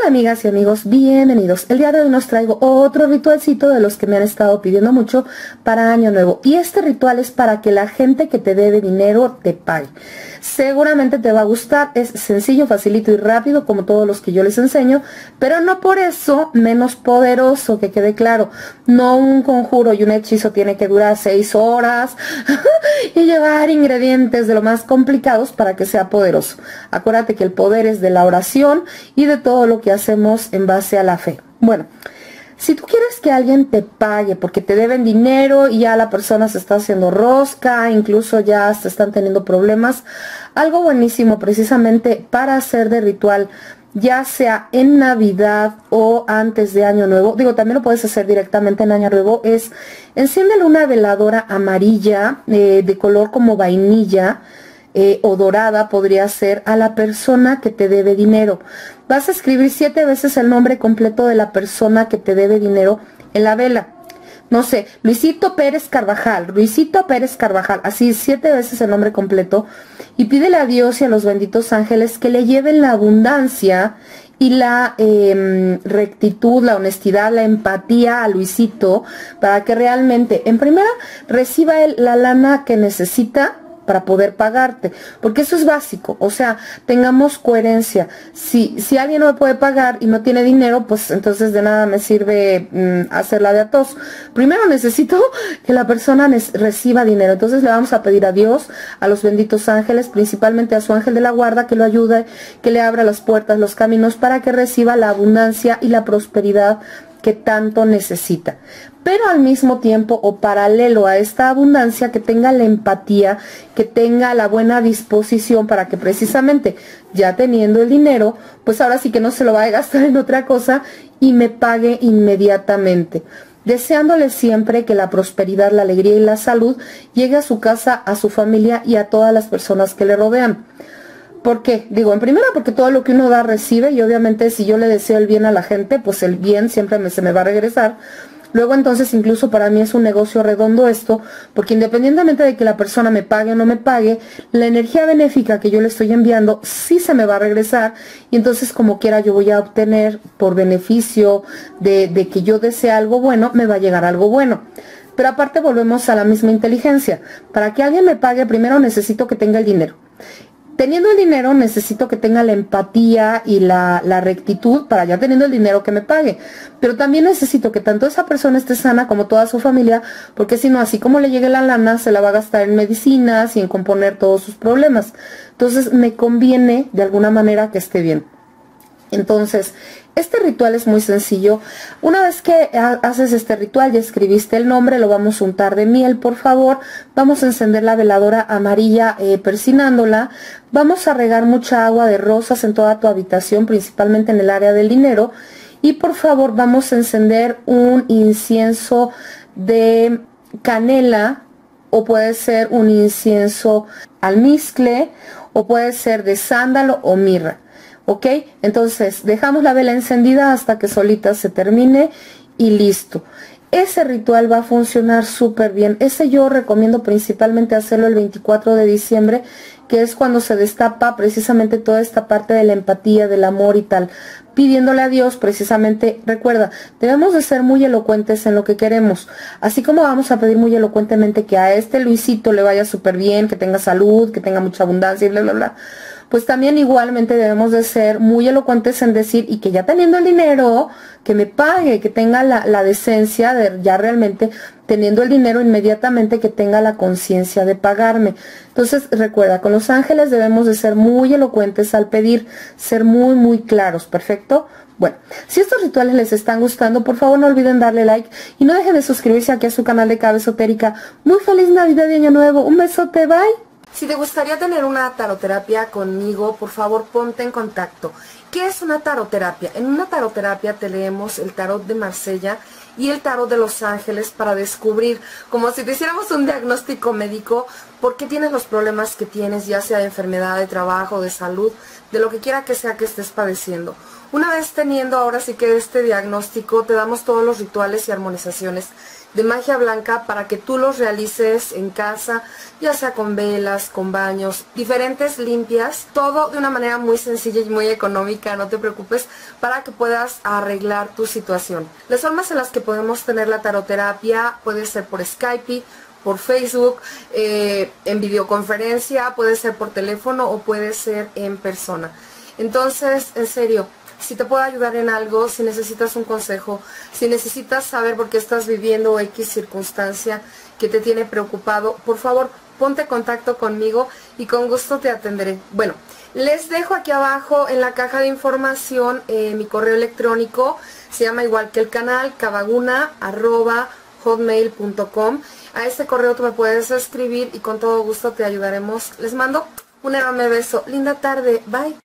amigas y amigos, bienvenidos. El día de hoy nos traigo otro ritualcito de los que me han estado pidiendo mucho para Año Nuevo. Y este ritual es para que la gente que te debe dinero te pague. Seguramente te va a gustar, es sencillo, facilito y rápido como todos los que yo les enseño, pero no por eso menos poderoso, que quede claro. No un conjuro y un hechizo tiene que durar 6 horas y llevar ingredientes de lo más complicados para que sea poderoso. Acuérdate que el poder es de la oración y de todo lo que hacemos en base a la fe. Bueno, si tú quieres que alguien te pague porque te deben dinero y ya la persona se está haciendo rosca, incluso ya se están teniendo problemas, algo buenísimo precisamente para hacer de ritual, ya sea en Navidad o antes de Año Nuevo, digo, también lo puedes hacer directamente en Año Nuevo, es enciéndele una veladora amarilla de color como vainilla, o dorada podría ser, a la persona que te debe dinero. Vas a escribir 7 veces el nombre completo de la persona que te debe dinero en la vela. No sé, Luisito Pérez Carvajal, Luisito Pérez Carvajal, así 7 veces el nombre completo, y pídele a Dios y a los benditos ángeles que le lleven la abundancia y la rectitud, la honestidad, la empatía a Luisito, para que realmente, en primera, reciba él la lana que necesita para poder pagarte, porque eso es básico. O sea, tengamos coherencia. Si alguien no me puede pagar y no tiene dinero, pues entonces de nada me sirve hacerla de a tos. Primero necesito que la persona reciba dinero, entonces le vamos a pedir a Dios, a los benditos ángeles, principalmente a su ángel de la guarda, que lo ayude, que le abra las puertas, los caminos, para que reciba la abundancia y la prosperidad que tanto necesita. Pero al mismo tiempo, o paralelo a esta abundancia, que tenga la empatía, que tenga la buena disposición para que precisamente, ya teniendo el dinero, pues ahora sí que no se lo vaya a gastar en otra cosa y me pague inmediatamente. Deseándole siempre que la prosperidad, la alegría y la salud llegue a su casa, a su familia y a todas las personas que le rodean. ¿Por qué? Digo, en primera, porque todo lo que uno da recibe, y obviamente si yo le deseo el bien a la gente, pues el bien siempre se me va a regresar. Luego entonces incluso para mí es un negocio redondo esto, porque independientemente de que la persona me pague o no me pague, la energía benéfica que yo le estoy enviando sí se me va a regresar, y entonces como quiera yo voy a obtener, por beneficio de que yo desee algo bueno, me va a llegar algo bueno. Pero aparte volvemos a la misma inteligencia. Para que alguien me pague, primero necesito que tenga el dinero. Teniendo el dinero, necesito que tenga la empatía y la rectitud para, ya teniendo el dinero, que me pague. Pero también necesito que tanto esa persona esté sana como toda su familia, porque si no, así como le llegue la lana, se la va a gastar en medicinas y en componer todos sus problemas. Entonces me conviene de alguna manera que esté bien. Entonces, este ritual es muy sencillo. Una vez que haces este ritual, ya escribiste el nombre, lo vamos a untar de miel, por favor. Vamos a encender la veladora amarilla persinándola. Vamos a regar mucha agua de rosas en toda tu habitación, principalmente en el área del dinero. Y por favor, vamos a encender un incienso de canela, o puede ser un incienso almizcle, o puede ser de sándalo o mirra. ¿Ok? Entonces dejamos la vela encendida hasta que solita se termine y listo. Ese ritual va a funcionar súper bien. Ese yo recomiendo principalmente hacerlo el 24 de diciembre, que es cuando se destapa precisamente toda esta parte de la empatía, del amor y tal. Pidiéndole a Dios precisamente, recuerda, debemos de ser muy elocuentes en lo que queremos. Así como vamos a pedir muy elocuentemente que a este Luisito le vaya súper bien, que tenga salud, que tenga mucha abundancia y bla, bla, bla. Pues también igualmente debemos de ser muy elocuentes en decir, y que ya teniendo el dinero, que me pague, que tenga la decencia de, ya realmente teniendo el dinero, inmediatamente que tenga la conciencia de pagarme. Entonces recuerda, con los ángeles debemos de ser muy elocuentes al pedir, ser muy muy claros. ¿Perfecto? Bueno, si estos rituales les están gustando, por favor no olviden darle like y no dejen de suscribirse aquí a su canal de Cabe Esotérica. Muy feliz Navidad y Año Nuevo. Un besote, bye. Si te gustaría tener una taroterapia conmigo, por favor ponte en contacto. ¿Qué es una taroterapia? En una taroterapia te leemos el tarot de Marsella y el tarot de Los Ángeles para descubrir, como si te hiciéramos un diagnóstico médico, por qué tienes los problemas que tienes, ya sea de enfermedad, de trabajo, de salud, de lo que quiera que sea que estés padeciendo. Una vez teniendo ahora sí que este diagnóstico, te damos todos los rituales y armonizaciones de magia blanca para que tú los realices en casa, ya sea con velas, con baños, diferentes limpias, todo de una manera muy sencilla y muy económica, no te preocupes, para que puedas arreglar tu situación. Las formas en las que podemos tener la taroterapia puede ser por Skype, por Facebook, en videoconferencia, puede ser por teléfono o puede ser en persona. Entonces, en serio, si te puedo ayudar en algo, si necesitas un consejo, si necesitas saber por qué estás viviendo X circunstancia que te tiene preocupado, por favor, ponte en contacto conmigo y con gusto te atenderé. Bueno, les dejo aquí abajo en la caja de información mi correo electrónico, se llama igual que el canal, cavaguna@hotmail.com. A este correo tú me puedes escribir y con todo gusto te ayudaremos. Les mando un enorme beso. Linda tarde. Bye.